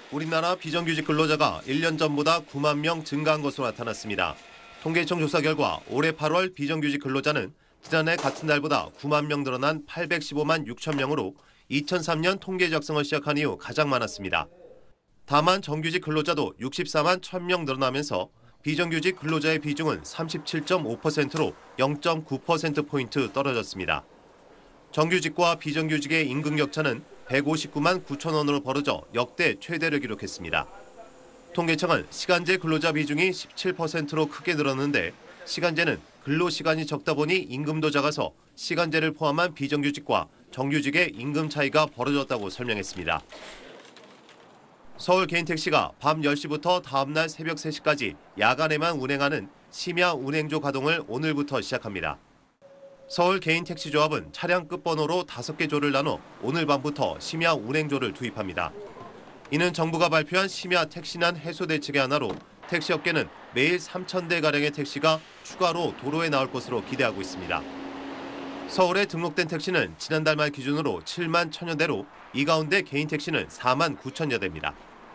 우리나라 비정규직 근로자가 1년 전보다 9만 명 증가한 것으로 나타났습니다. 통계청 조사 결과 올해 8월 비정규직 근로자는 지난해 같은 달보다 9만 명 늘어난 815만 6천 명으로 2003년 통계 작성을 시작한 이후 가장 많았습니다. 다만 정규직 근로자도 64만 1천 명 늘어나면서 비정규직 근로자의 비중은 37.5%로 0.9%포인트 떨어졌습니다. 정규직과 비정규직의 임금 격차는 159만 9천 원으로 벌어져 역대 최대를 기록했습니다. 통계청은 시간제 근로자 비중이 17%로 크게 늘었는데 시간제는 근로시간이 적다 보니 임금도 작아서 시간제를 포함한 비정규직과 정규직의 임금 차이가 벌어졌다고 설명했습니다. 서울 개인택시가 밤 10시부터 다음날 새벽 3시까지 야간에만 운행하는 심야 운행조 가동을 오늘부터 시작합니다. 서울 개인택시조합은 차량 끝번호로 5개 조를 나눠 오늘 밤부터 심야 운행조를 투입합니다. 이는 정부가 발표한 심야 택시난 해소 대책의 하나로 택시업계는 매일 3,000대가량의 택시가 추가로 도로에 나올 것으로 기대하고 있습니다. 서울에 등록된 택시는 지난달 말 기준으로 7만 1,000여 대로 이 가운데 개인택시는 4만 9천여 대입니다.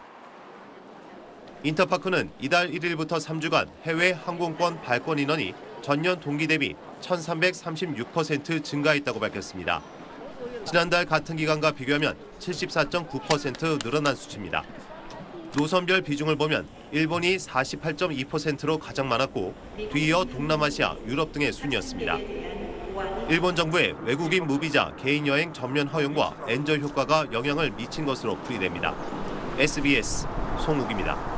인터파크는 이달 1일부터 3주간 해외 항공권 발권 인원이 전년 동기 대비 1,336% 증가했다고 밝혔습니다. 지난달 같은 기간과 비교하면 74.9% 늘어난 수치입니다. 노선별 비중을 보면 일본이 48.2%로 가장 많았고 뒤이어 동남아시아, 유럽 등의 순이었습니다. 일본 정부의 외국인 무비자 개인 여행 전면 허용과 엔저 효과가 영향을 미친 것으로 풀이됩니다. SBS 송욱입니다.